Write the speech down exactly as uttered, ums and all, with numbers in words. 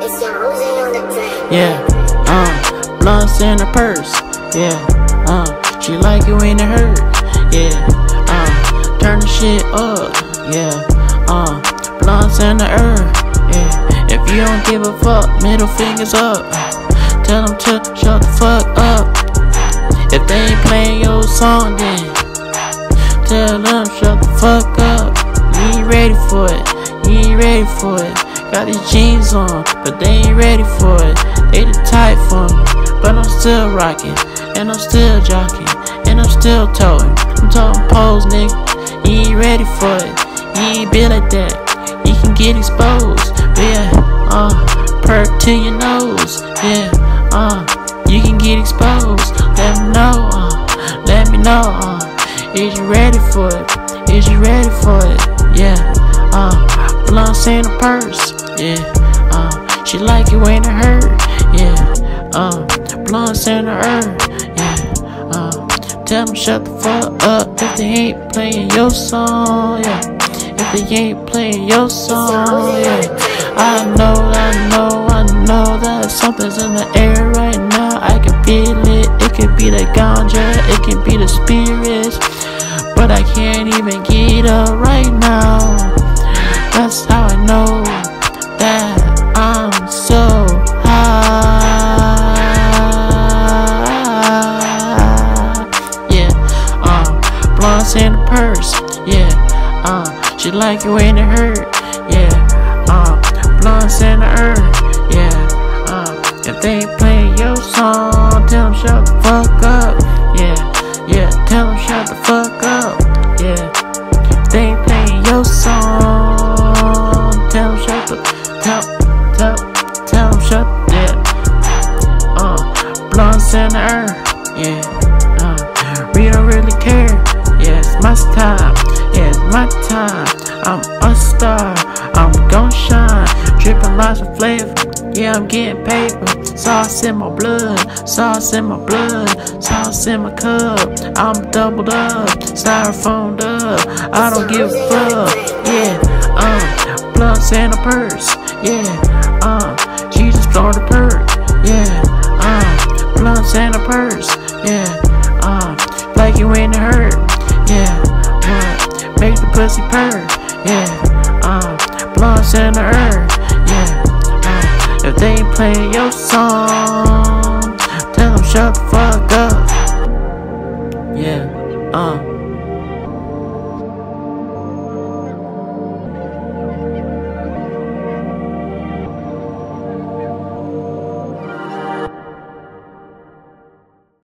Yeah, uh, blunts in her purse. Yeah, uh, she like it when it hurt. Yeah, uh, turn the shit up. Yeah, uh, blunts in the earth. Yeah, if you don't give a fuck, middle fingers up. Tell them to shut the fuck up. If they ain't playing your song, then tell them shut the fuck up. You ain't ready for it. You ain't ready for it. Got these jeans on, but they ain't ready for it. They the type for me, but I'm still rocking, and I'm still jocking, and I'm still towing. I'm talking pose, nigga. You ain't ready for it. You ain't be like that. You can get exposed. Yeah, uh, perk to your nose. Yeah, uh, you can get exposed. Let me know, uh, let me know, uh, is you ready for it? Is you ready for it? Yeah, uh, blunts in her purse. Yeah, uh, she like it when it hurt. Yeah, uh, blunts in her earth. Yeah, uh, tell them shut the fuck up if they ain't playing your song. Yeah, if they ain't playing your song. Yeah, I know, I know, I know that something's in the air right now. I can feel it. It could be the ganja, it can be the spirits, but I can't even get up right now. That's how I know that I'm so high. Yeah, uh, blunts in the purse. Yeah, uh, she like it when it hurt. Yeah, uh, blunts in the earth. Yeah, uh, if they ain't playing your song, tell them shut the fuck up. Yeah, yeah, tell them shut the fuck up. Yeah, if they ain't playing your song, tell them shut the Tell, tell, tell them shut, yeah. Uh, blunts in the earth, yeah. Uh, we don't really care, yeah, it's my time, yeah, it's my time. I'm a star, I'm gon' shine, dripping lots of flavor, yeah, I'm getting paper. Sauce in my blood, sauce in my blood, sauce in my cup. I'm doubled up, styrofoamed up, I don't give a fuck, yeah. Uh, blunts in a purse. Yeah, uh, she just floor the perk. Yeah, uh, blunts in a purse. Yeah, uh, like it when it hurt. Yeah, uh, make the pussy purr. Yeah, uh, blunts in the earth. Yeah, uh, if they ain't playing your song, tell them shut the fuck up. Yeah, uh.